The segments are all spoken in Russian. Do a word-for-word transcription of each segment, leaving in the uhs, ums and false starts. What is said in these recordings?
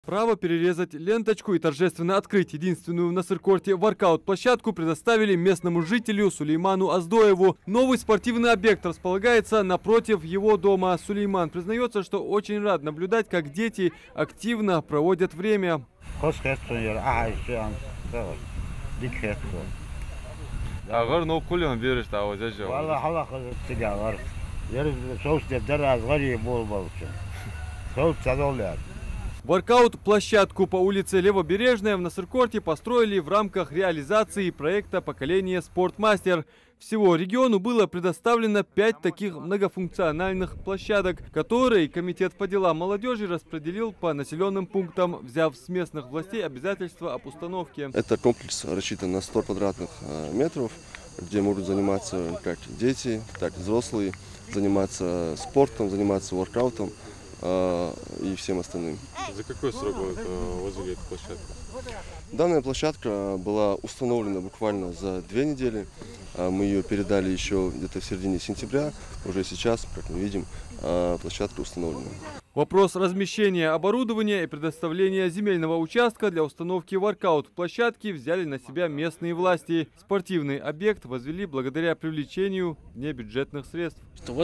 Право перерезать ленточку и торжественно открыть единственную в Насыркорте воркаут-площадку предоставили местному жителю Сулейману Аздоеву. Новый спортивный объект располагается напротив его дома. Сулейман признается, что очень рад наблюдать, как дети активно проводят время. Воркаут-площадку по улице Левобережная в Насыркорте построили в рамках реализации проекта «Поколение Спортмастер». Всего региону было предоставлено пять таких многофункциональных площадок, которые Комитет по делам молодежи распределил по населенным пунктам, взяв с местных властей обязательства об установке. Это комплекс рассчитан на сто квадратных метров, где могут заниматься как дети, так и взрослые, заниматься спортом, заниматься воркаутом и всем остальным. За какой срок вы возвели эту площадку? Данная площадка была установлена буквально за две недели. Мы ее передали еще где-то в середине сентября. Уже сейчас, как мы видим, площадка установлена. Вопрос размещения оборудования и предоставления земельного участка для установки воркаут-площадки взяли на себя местные власти. Спортивный объект возвели благодаря привлечению внебюджетных средств.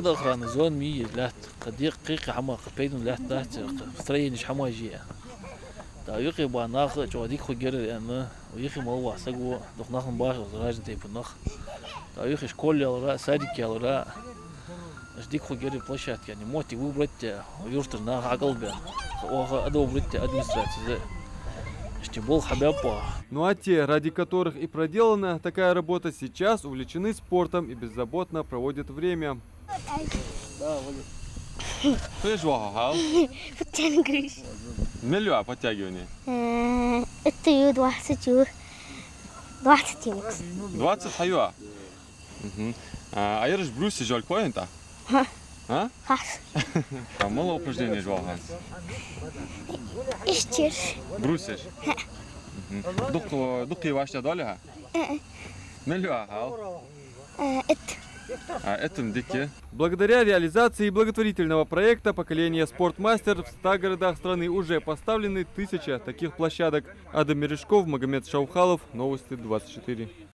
ждик хугери площадки, они моти выбрать юртер на агалбе, ого одобрить администрации. Штибол хабяпа. Ну а те, ради которых и проделана такая работа, сейчас увлечены спортом и беззаботно проводят время. Да, Валя. Ты жваха, хал? Подтягиваюсь. Миллион подтягиваний. Это двадцать, двадцать икс. двадцать хайва. А я же бруси жаль поинта. А? Хас. А мало упражнений жваха. Ищешь. Брусишь. Дух, дух и ваша доля? Миллион, хал? Это. А это мдики. Благодаря реализации благотворительного проекта «Поколение Спортмастер» в ста городах страны уже поставлены тысяча таких площадок. Адам Мережков, Магомед Шаухалов, Новости двадцать четыре.